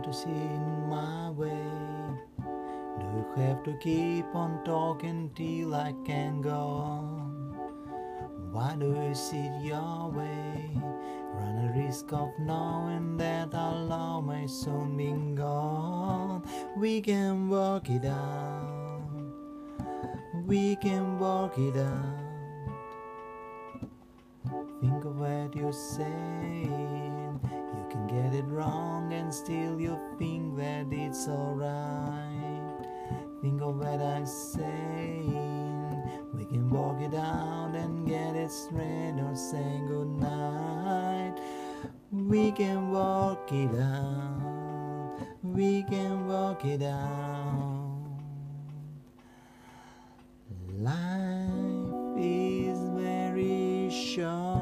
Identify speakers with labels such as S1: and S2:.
S1: to see in my way? Do you have to keep on talking till I can go on? Why do you sit your way? Run a risk of knowing that our love may soon be gone. We can work it out. We can work it out. Think of what you're saying. You can get it wrong and still you think that it's alright. Think of what I'm saying. We can work it out and get it straight or say goodnight. We can work it out. We can work it out. Life is very short.